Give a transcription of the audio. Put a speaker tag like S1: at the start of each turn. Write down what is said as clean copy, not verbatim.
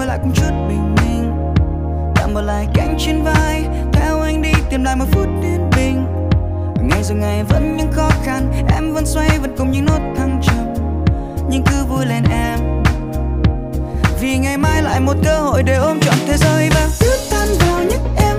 S1: lại cũng chút bình minh. Tạm bỏ lại cánh trên vai, theo anh đi tìm lại một phút yên bình. Ngày rồi ngày vẫn những khó khăn, em vẫn xoay vẫn cùng những nốt thăng trầm. Nhưng cứ vui lên em, vì ngày mai lại một cơ hội để ôm trọn thế giới. Và cứ tan vào nhắc em